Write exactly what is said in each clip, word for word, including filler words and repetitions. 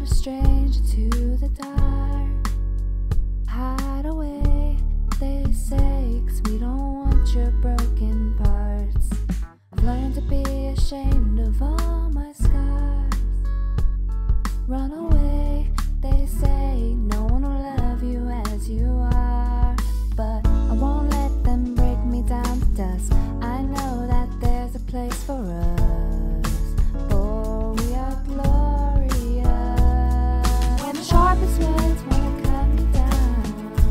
stranger to the dark. Hide away, they say, 'cause we don't want your broken parts. I've learned to be ashamed of all my scars. Run away, they say, no one will love you as you are. But I won't let them break me down to dust. I know that there's a place for us, for we are glorious. When the sharpest words wanna cut me down,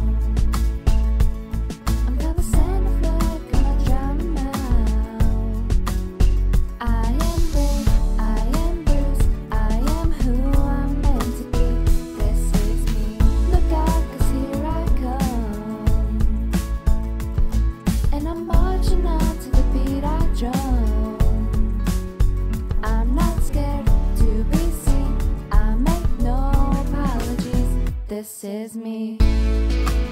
I'm gonna send a flood, gonna drown them out. I am brave, I am bruised, I am who I'm meant to be. This is me. Look out, 'cause here I come, and I'm marching on to the beat I drum. I'm not scared to be seen, I make no apologies. This is me.